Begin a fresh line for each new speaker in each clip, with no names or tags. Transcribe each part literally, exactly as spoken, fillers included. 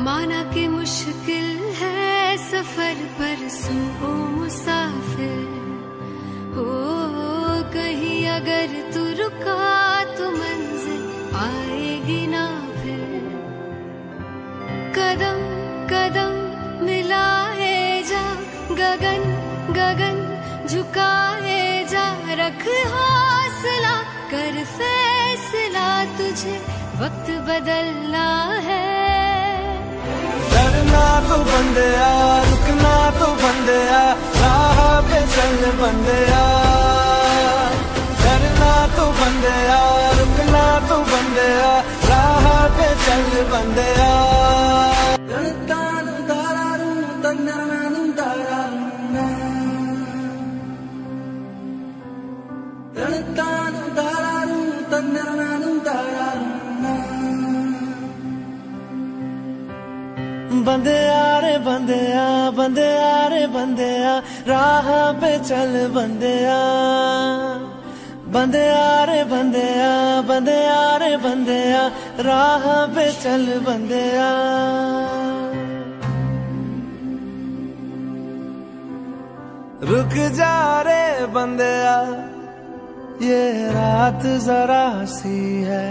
माना कि मुश्किल है सफर पर सुनो मुसाफिर हो, कहीं अगर तू रुका तो मंजिल आएगी ना फिर। कदम कदम मिलाए जा, गगन गगन झुकाए जा, रख हौसला कर फैसला, तुझे वक्त बदलना है।
डरना तो बंदिया, रुकना तो बंदिया, राह पे चल बंदिया। डरना तो बंदिया, रुकना तो बंदिया, राह पे चल बंदिया। बंदिया रे बंदिया, बंदिया रे बंदिया, राह पे चल बंदिया। बंदिया रे बंदिया, बंदिया रे बंदिया, राह पे चल बंदिया। रुक जा रे बंदिया, ये रात जरा सी है,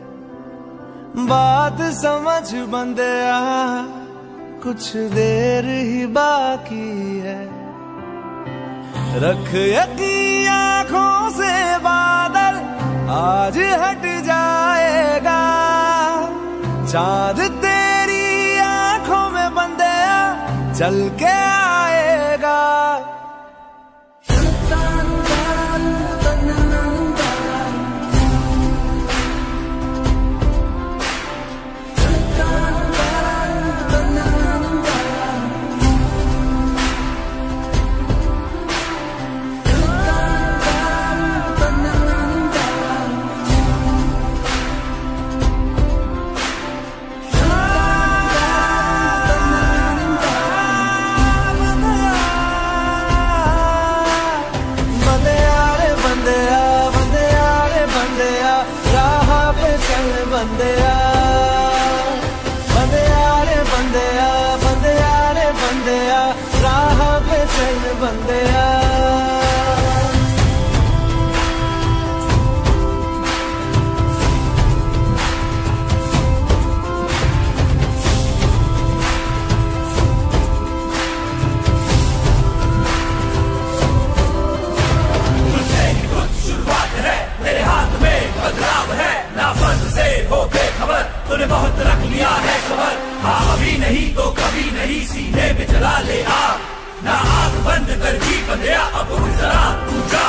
बात समझ बंदिया, कुछ देर ही बाकी है। रख यकीन आँखों से बादल आज हट जाएगा, चांद तेरी आँखों में बंदिया चल के आएगा। बंदिया बंदिया रे बंदिया, बंदिया रे बंदिया, राह पे चल बंदिया।
तुझसे ही कुछ शुरुआत है, तेरे हाथ में बदलाव है, ना फर्ज से हो बेखबर, तूने बहुत रख लिया है सबर। हाँ अभी नहीं तो कभी नहीं, सीने में जला ले आग, ना आग बंद कर जी बंदिया, अब उठ जरा तू जा।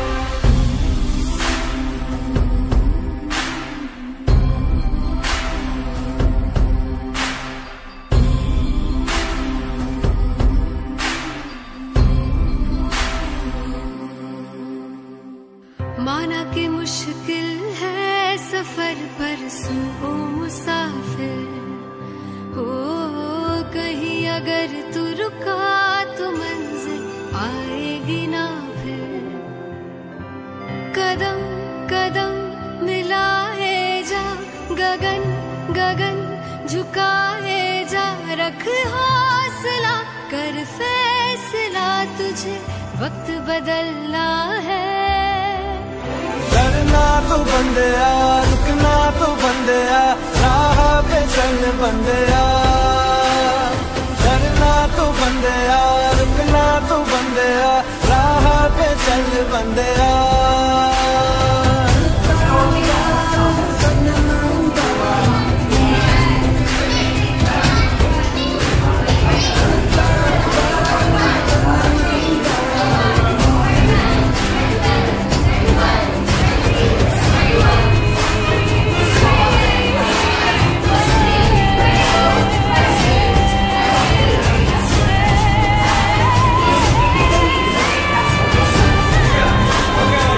माना कि मुश्किल है सफर पर सुनो मुसाफिर हो, कहीं अगर तू रुका तो मंजिल आएगी ना फिर। कदम कदम मिलाए जा, गगन गगन झुकाए जा, रख हौसला कर फैसला, तुझे वक्त बदलना है।
डरना तो बंदिया, रुकना तो बंदिया, राह पे चल बंदिया। डरना तो बंदिया, रुकना तो बंदिया, राह पे चल बंदिया।
Okay.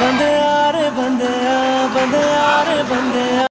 बंदे यार बंदे आ बंदे यार बंदे आ।